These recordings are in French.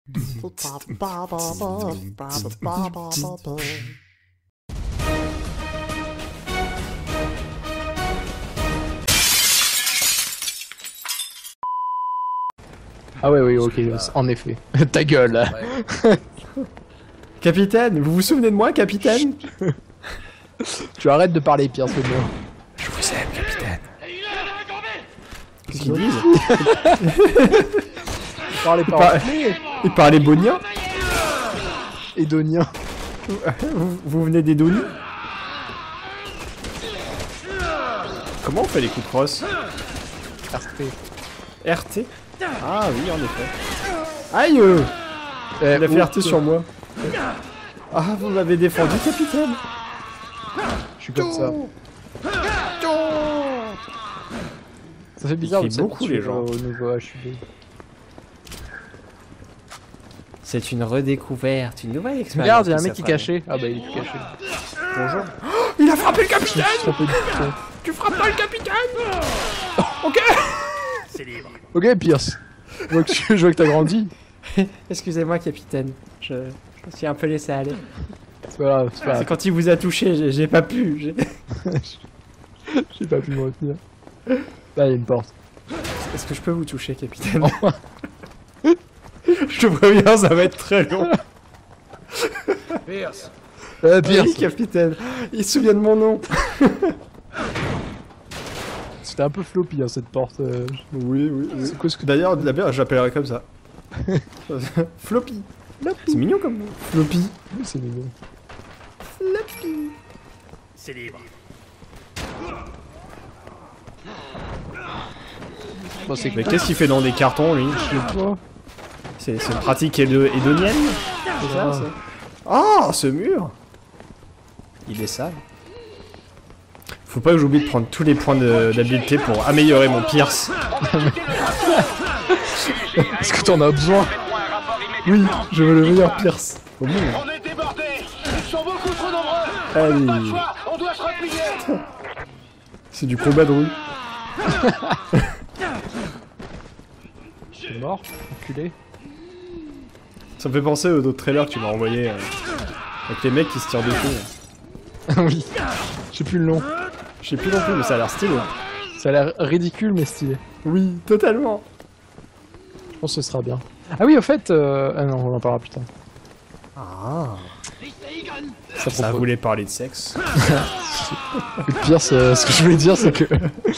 Ah ouais, oui, ok, en effet. Ta gueule, là. Capitaine, vous vous souvenez de moi, capitaine? Tu arrêtes de parler, Pierre, c'est moi. Je vous aime, capitaine. Qu'est-ce qu'ils disent? Il parlait bonien? Édonien. Vous venez d'Edonie? Comment on fait les coups de crosse? RT. RT? Ah oui, en effet. Aïe! Il a fait RT sur moi. Ah, vous m'avez défendu, capitaine? Je suis comme ça. Ça fait bizarre de beaucoup les gens. Au nouveau HUD. C'est une redécouverte, une nouvelle expérience. Regarde, il y a un mec qui est caché. Ah bah il est caché. Bonjour. Oh, il a frappé le capitaine! Du Tu frappes pas le capitaine! Ok! C'est libre. Ok, Pierce. Je vois que t'as grandi. Excusez-moi, capitaine. Je me suis un peu laissé aller. C'est pas grave, c'est pas C'est grave. quand il vous a touché, j'ai pas pu. J'ai pas pu me retenir. Là, il y a une porte. Est-ce que je peux vous toucher, capitaine? Je te préviens, ça va être très long. Pierce. Pierce. Oui, capitaine. Il se souvient de mon nom. C'était un peu floppy, hein, cette porte. Oui. C'est quoi ce que d'ailleurs, la bière, j'appellerais comme ça. Floppy. C'est mignon comme nom. Floppy. Oui, c'est mignon. Floppy. C'est libre. Bon, c'est Mais qu'est-ce qu'il fait dans des cartons, lui? quoi? C'est une pratique édonienne? C'est ça, ça? Ah, ce mur! Il est sale. Faut pas que j'oublie de prendre tous les points d'habileté pour améliorer mon Pierce. Est-ce que t'en as besoin? Oui, je veux le meilleur Pierce. Au monde. On est débordés. Ils sont beaucoup trop nombreux. Allez. Parfois, on doit se replier. C'est du combat de rue. T'es mort, enculé. Ça me fait penser aux autres trailers que tu m'as envoyés. Avec les mecs qui se tirent dessus. Oui. Je sais plus le nom. Je sais plus non plus, mais ça a l'air stylé. Ça a l'air ridicule, mais stylé. Oui, totalement. Je pense que ce sera bien. Ah oui, au fait... Ah non, on en parlera plus tard. Ah. Ça Ça propose. voulait parler de sexe. Le pire, ce que je voulais dire, c'est que...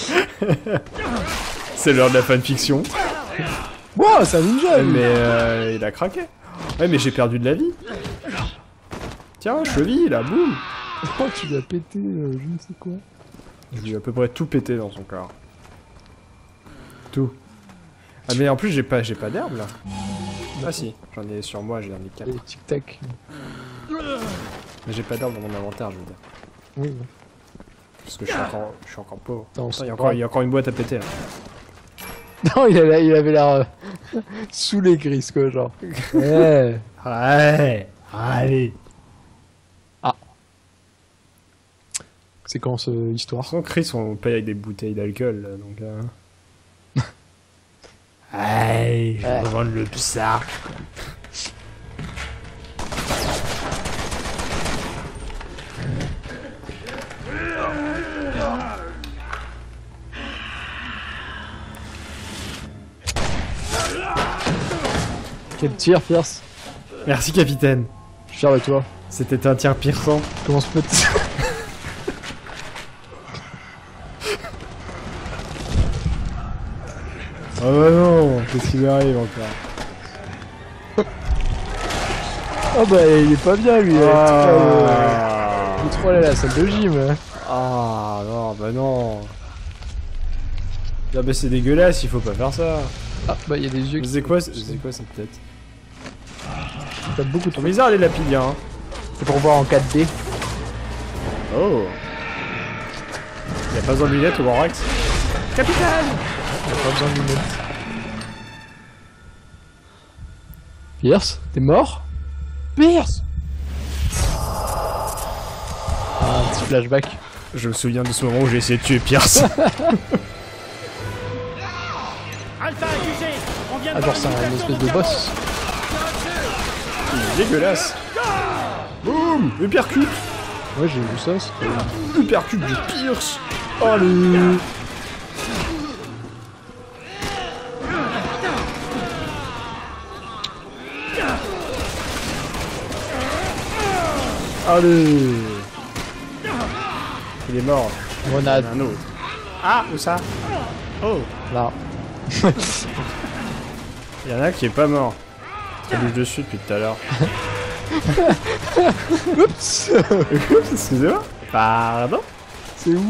C'est l'heure de la fanfiction. Wow, c'est un ninja, lui. Mais il a craqué. Ouais, mais j'ai perdu de la vie. Tiens, cheville, là, boum. Oh, tu l'as pété, je ne sais quoi. Je lui ai à peu près tout pété dans son corps. Tout. Ah mais en plus j'ai pas d'herbe là. Ah si, j'en ai sur moi, j'ai un des 4. Et tic-tac. Mais j'ai pas d'herbe dans mon inventaire, je veux dire. Oui. Parce que je suis encore pauvre. Attends, Attends, il y a encore une boîte à péter là. Non, il avait l'air saoulé, Chris, quoi, genre. Ouais. Ouais, allez. C'est quand, ce histoire? Sans Chris, on paye avec des bouteilles d'alcool là, donc Aïe, je vais revendre le psa. Quel tir, Pierce. Merci capitaine. Je suis fier de toi. C'était un tir pierçant. Comment se peut-il? Oh bah non, qu'est-ce qui lui arrive encore? Oh bah, il est pas bien, lui. Il est Ah, trop allé à la salle de gym. ah non, bah non. Ah bah c'est dégueulasse, il faut pas faire ça. Ah, bah, il y a des yeux qui... C'est quoi cette tête? T'as beaucoup Ils trop... sont bizarres les lapiliens. Hein. C'est pour voir en 4D. Oh. Y'a pas besoin de lunettes au Grand Rex. Capitaine! Y'a pas besoin de lunettes. Pierce, t'es mort? Pierce! Ah, un petit flashback. Je me souviens de ce moment où j'ai essayé de tuer Pierce. Alpha accusé. On vient de Ah, genre c'est un espèce de boss. Dégueulasse. Boum. Uppercut. Ouais, j'ai vu ça, c'était... Uppercut du Pierce. Allez. Allez. Il est mort. Grenade. Un autre. Ah, où ça? Oh. Là. Il y en a qui est pas mort. Ça bouge dessus depuis tout à l'heure. Oups. Excusez-moi. Pardon. C'est où?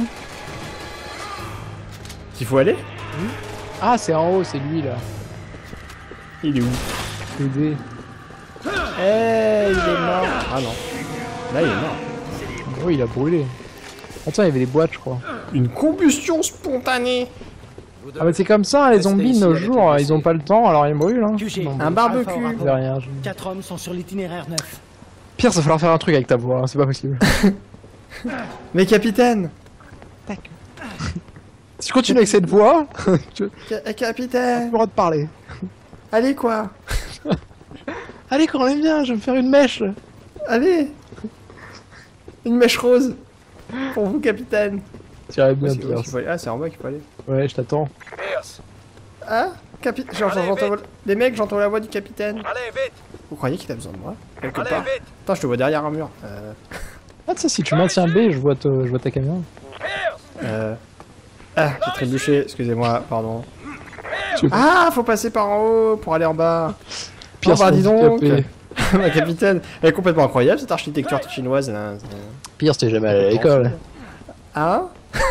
Il faut aller? Ah, c'est en haut, c'est lui, là. Il est où? Aider. Eh, il est mort. Ah non. Là, il est mort. Oh, il a brûlé. Attends, il y avait des boîtes, je crois. Une combustion spontanée. Ah bah c'est comme ça, les zombies de nos jours, ils ont pas le temps, alors ils brûlent. Hein. Non, Un barbecue. je fais rien. 4 hommes sont sur l'itinéraire 9. Pire, ça va falloir faire un truc avec ta voix, hein, c'est pas possible. Mais capitaine. Si je continue avec cette voix, tu as Capitaine. le droit de parler. Allez quoi? Allez, quand on est bien, je vais me faire une mèche. Allez. Une mèche rose. Pour vous, capitaine. T'irais bien, Parce que- Pierce. qu'il faut aller- Ah, c'est en bas qu'il faut aller. Ouais, je t'attends. Pierce, Ah, j'entends les mecs, j'entends la voix du capitaine. allez, vite. Vous croyez qu'il a besoin de moi? Quelque Allez, part. vite. Attends, je te vois derrière un mur. Ah, tu sais, si tu maintiens B, je vois ta caméra. Ah, j'ai trébuché, excusez-moi, pardon. Tu- Ah, faut passer par en haut pour aller en bas. Pierce, Oh, bah, dis donc. handicapé. Ma capitaine, elle est complètement incroyable cette architecture chinoise. Là. Pierce, t'es jamais allé à l'école. Hein?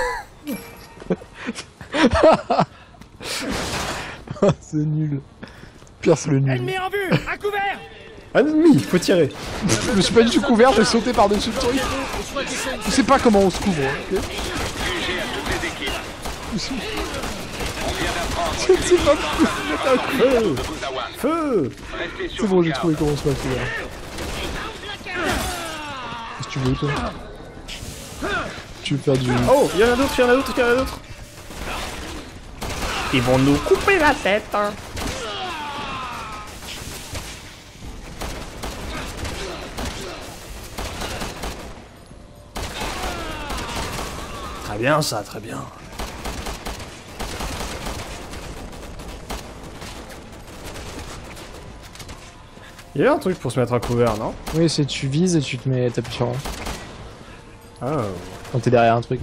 C'est nul. Pierce le nul. Ennemi en vue, à couvert. Ennemi, faut tirer. Je me suis pas du tout couvert, j'ai sauté par-dessus le truc. Je sais pas comment on se couvre. Ok. QG à toutes les équipes. Je ne sais pas. Feu! Buzawan, Feu! restez sur C'est bon, vos j'ai gardes. trouvé comment se faire couvert. Qu'est-ce que tu veux, toi? Tu veux faire du... Oh, il y en a d'autres, il y en a d'autres, il y en a d'autres. Ils vont nous couper la tête. Hein. Très bien ça, très bien. Il y a un truc pour se mettre à couvert, non? Oui, c'est tu vises et tu te mets... t'appuies sur... Oh. Quand t'es derrière un truc.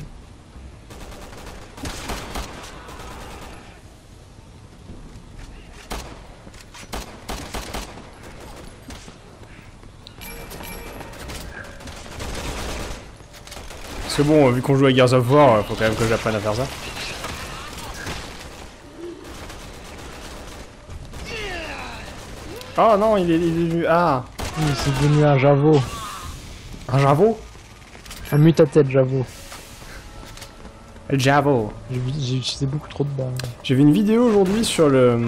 Parce que bon, vu qu'on joue à Gears of War, faut quand même que j'apprenne à faire ça. Oh non, il est venu. Ah, Oui, c'est devenu un Javo. un Javo? Un mute-à-tête Javo. Le Javo. J'ai utilisé beaucoup trop de balles. J'ai vu une vidéo aujourd'hui sur le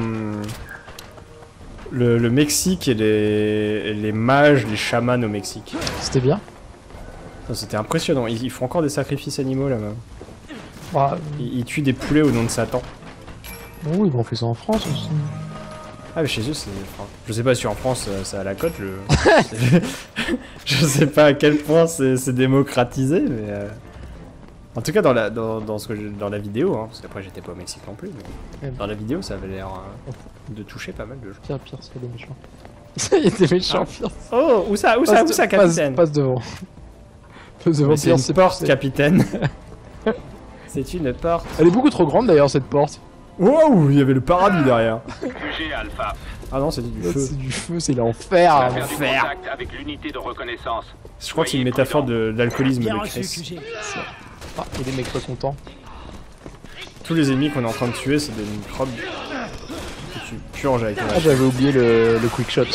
Mexique et les mages, les chamans au Mexique. C'était bien. Ça, c'était impressionnant. Ils font encore des sacrifices animaux là-bas. Bah, Ils tuent des poulets au nom de Satan. oui, on fait ça en France aussi. Ah mais chez eux c'est... Enfin, je sais pas si en France ça a la cote le... je sais pas à quel point c'est démocratisé mais... En tout cas dans la vidéo, hein, parce qu'après j'étais pas au Mexique non plus, mais dans la vidéo ça avait l'air de toucher pas mal de gens. Pierre, c'est des méchants. Ça y est, des méchants, Pierre. Oh, où ça, capitaine? Passe devant. Passe devant, Mais c'est Pierre, une porte, capitaine. C'est une porte. Elle est beaucoup trop grande d'ailleurs, cette porte. Wow, il y avait le paradis derrière. QG Alpha, Ah non, c'était du feu. C'est du feu, c'est l'enfer. on va faire du Enfer. contact avec l'unité de reconnaissance. Je crois que c'est une métaphore de l'alcoolisme Bien de reçu, Chris. QG. Ah, et les mecs pas contents. Tous les ennemis qu'on est en train de tuer, c'est des microbes que tu purges avec Ah, la... j'avais oublié le quick shot.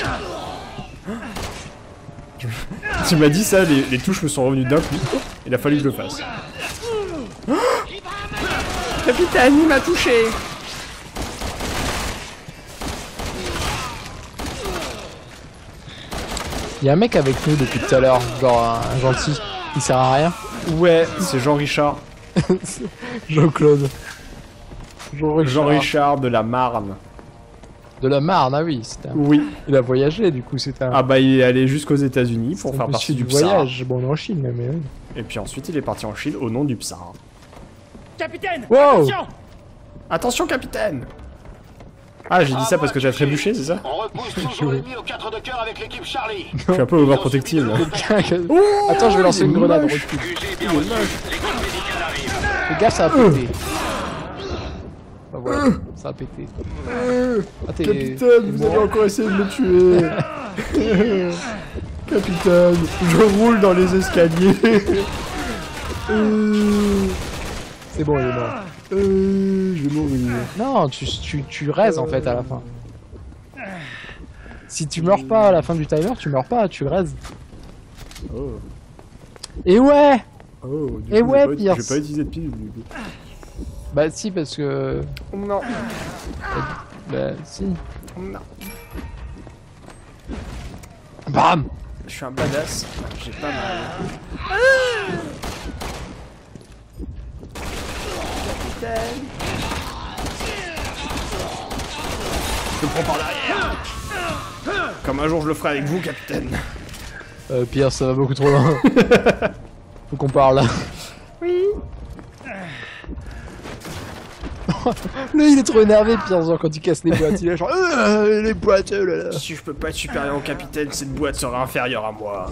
Tu m'as dit ça, les touches me sont revenues d'un coup. Il a fallu que je le fasse. Capitaine, il m'a touché. Il y a un mec avec nous depuis tout à l'heure, genre un gentil. Il sert à rien. Ouais, c'est Jean-Richard. Jean-Claude. Jean-Richard de la Marne. De la Marne, ah oui. Oui. Il a voyagé, du coup, c'était un... Ah bah il est allé jusqu'aux États-Unis pour faire partie du PSAR. voyage. Bon, on est en Chine, mais... oui. Et puis ensuite il est parti en Chine au nom du PSAR. Capitaine, Wow. attention! Attention capitaine. Ah j'ai dit ça parce que j'ai trébuché, c'est ça? On repousse toujours l'ennemi au 4 de cœur avec l'équipe Charlie. Je suis un peu overprotective là. Attends, je vais lancer une grenade. moche. Recule. QG bien reçu. L'équipe médicale arrive. Fais gaffe, ça a pété. Bah voilà, ça a pété. Ah, t'es... Capitaine, t'es vous avez mort. encore essayé de me tuer. Capitaine, je roule dans les escaliers. C'est bon, il est mort. Je vais mourir. Non, tu raises en fait à la fin. Si tu meurs pas à la fin du timer, tu meurs pas, tu raises. Oh. Et ouais. Oh, du Et coup, ouais, je vais Pierce. pas utiliser de pile du coup. Bah si, parce que... Non. Bah si. Non. Bam. Je suis un badass. J'ai pas mal. Capitaine. Je le prends par derrière. Comme un jour je le ferai avec vous, capitaine. Pierre, ça va beaucoup trop loin. Faut qu'on parle là. Oui. Là, il est trop énervé, Pierre, genre quand tu casses les boîtes. Il est genre... les boîtes, oh là là. Si je peux pas être supérieur au capitaine, cette boîte sera inférieure à moi.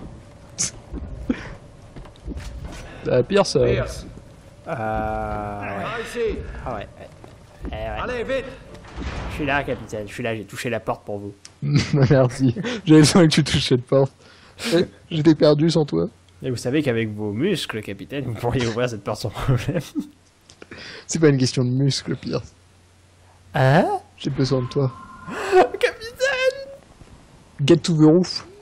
Pierre, ça... Pierce, Ouais. ici. Ah ouais. Allez, vite. Je suis là, capitaine. Je suis là, j'ai touché la porte pour vous. Merci. J'avais besoin que tu touches cette porte. J'étais perdu sans toi. Et vous savez qu'avec vos muscles, capitaine, vous pourriez ouvrir cette porte sans problème. C'est pas une question de muscle, Pierre. Hein? J'ai besoin de toi. Capitaine! Get to the roof.